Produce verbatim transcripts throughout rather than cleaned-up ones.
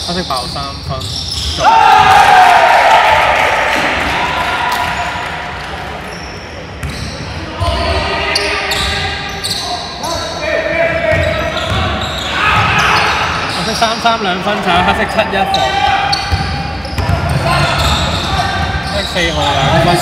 黑色爆三分。黑色三三兩分炒，黑色七一防。黑色四號兩分。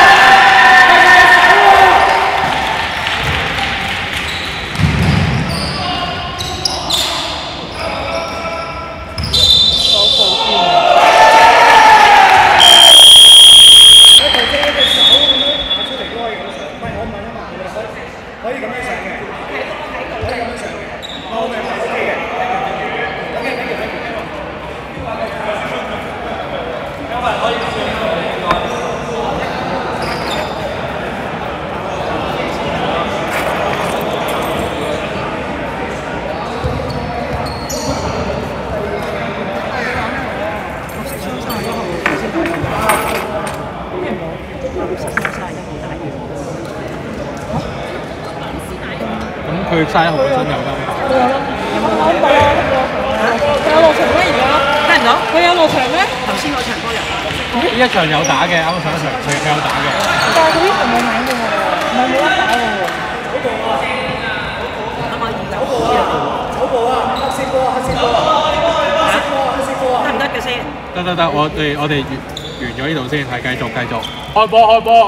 佢嘥號本身有金牌。佢有有冇攞到啊？佢有落場咩？而家聽唔到？佢有落場咩？頭先嗰場波有。呢一場有打嘅，啱啱上一場佢佢有打嘅。但係佢呢場冇名嘅喎，唔係冇得打嘅喎。走步啊！走步啊！走步啊！黑色波啊！黑色波啊！黑色波啊！黑色波啊！得唔得嘅先？得得得，我哋我哋完完咗呢度先，係繼續繼續。開波開波！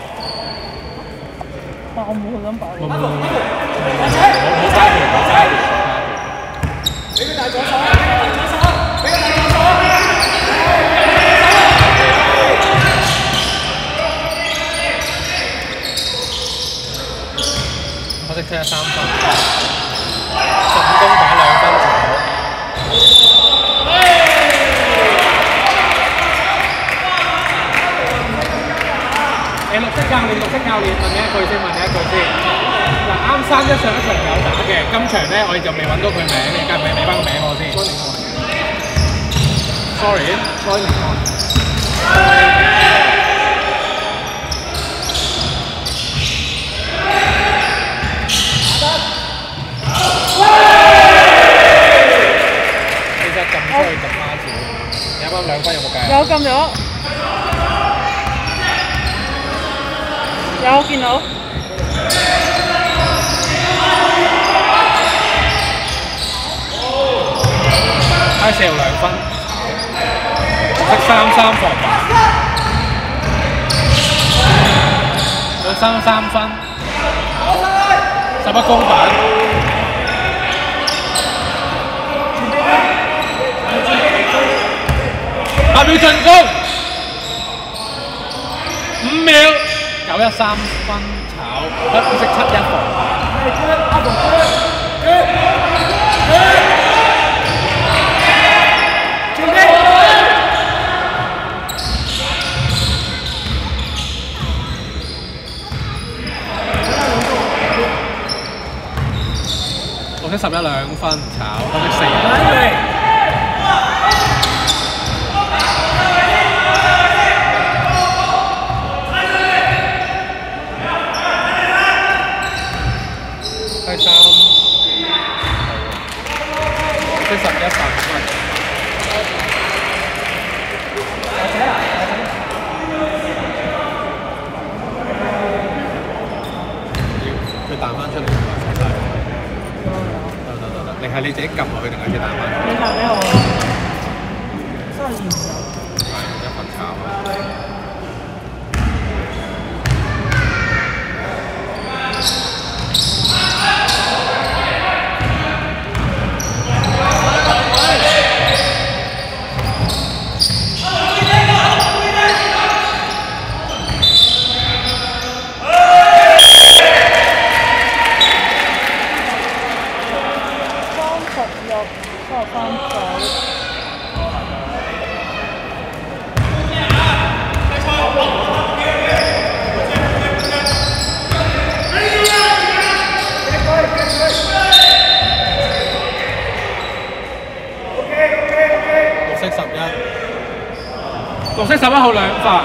但我冇佢咁擺。冇冇冇。 我冇揸住，我揸住。俾佢大左手，左手，俾佢大左手。黑色七一三分，十五攻打兩分球。誒，綠色教練，綠色教練，問你一句先，問你一句先。 嗱，啱三一上一場有打嘅，今場咧我哋就未揾到佢名，你介唔介意俾翻個名我先 ？Sorry，Sorry。其實撳出去撳孖字，有冇兩分有冇計？有撳咗，有見到。 I 四號兩分，色三三防板，有三三分，十一公板，八秒進攻，五秒，九一三分炒，黑色七一防。 綠色十一兩分炒，黑色四。第三，綠色十一十分。佢彈翻出嚟。 定係你自己撳落去，定係佢彈翻？你彈俾我，真係唔有。係一份炒。綠色十一號兩分，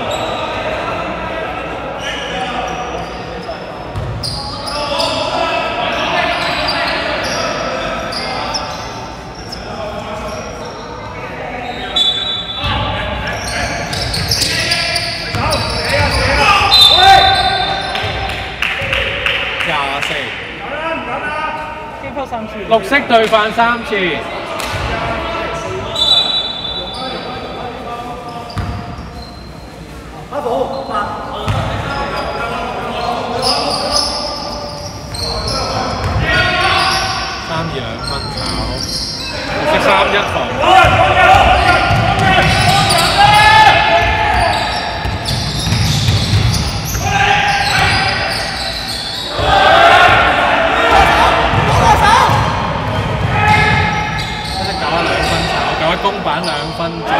擊破三次。 綠色對犯三次。 阿寶，八。 三二兩分炒，綠色三一防。公板兩分鐘。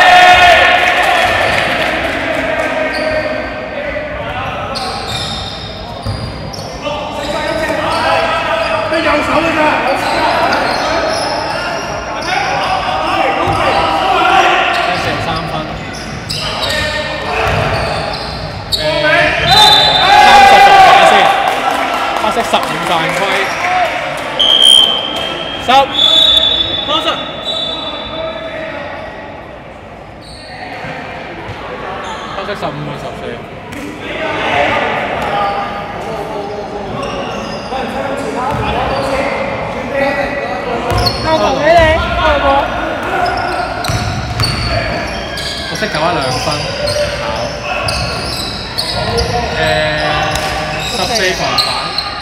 咩右手㗎咋？ 一成三分。誒，三十六分先，黑色十五犯規。十。多十。黑色十五換十四。 我投俾你，好唔好？ 我識九一兩分，考。誒，十四防反。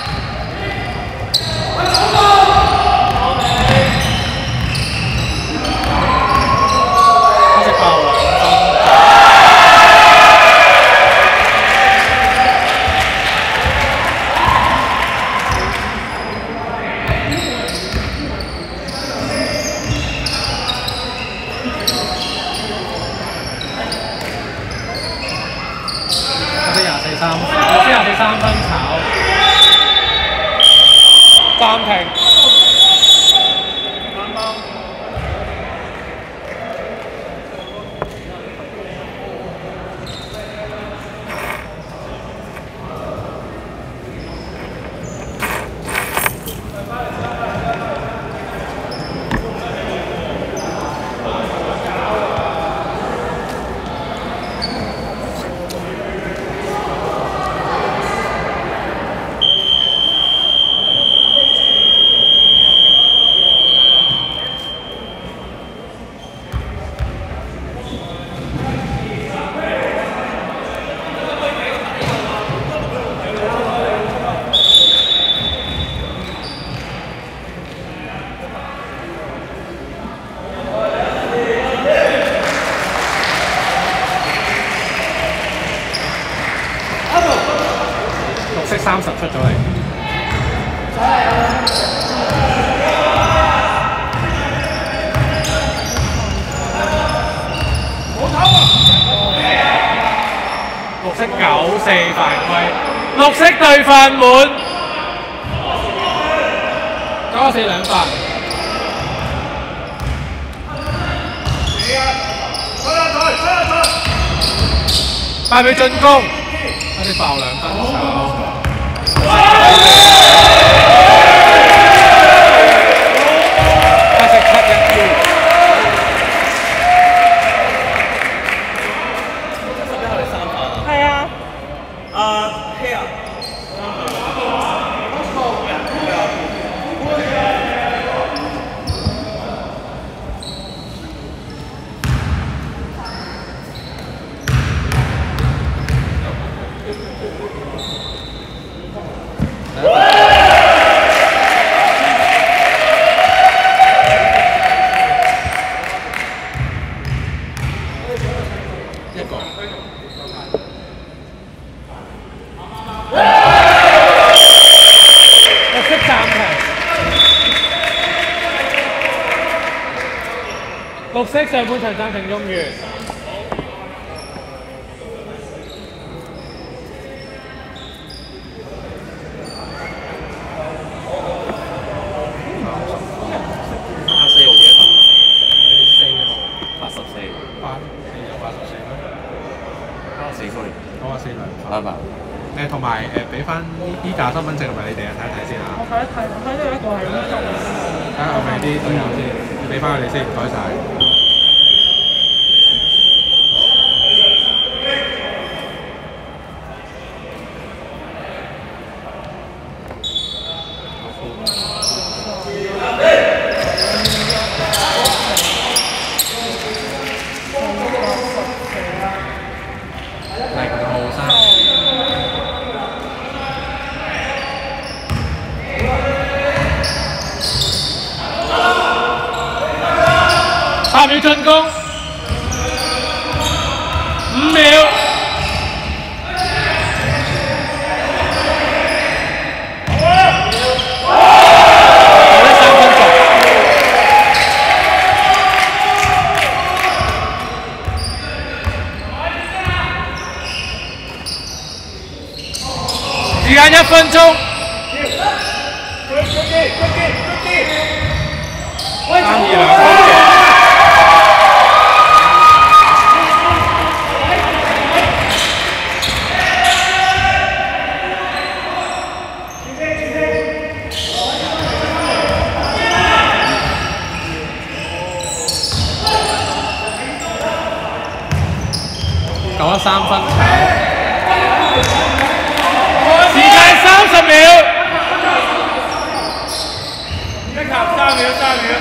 黑色爆兩分。三，我先廿四三分炒，暫停。三十出咗嚟。綠色九四犯規，綠色對犯滿，九四兩犯。快俾進攻，快啲爆兩分球。黑色七一 Q。十一號你三分啊？係啊。啊，希啊。綠色上半場暫停用完。八四號幾多分？你四號八十四。八四就八十四咯。八十四 sorry。九十四兩分。拜拜。誒同埋誒俾翻依架身份證係咪你哋啊？睇一睇先嚇。我睇一睇，我睇到一個係咁樣做。睇下係咪啲隊友先。俾翻佢哋先，唔該晒。 零號三。 八秒進攻，五秒。時間一分鐘。三二兩。九一三分，時間三十秒，一球三秒，三秒，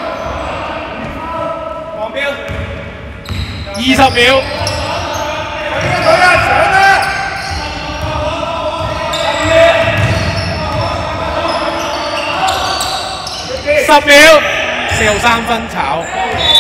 黃標，二十秒，十秒，四號三分炒。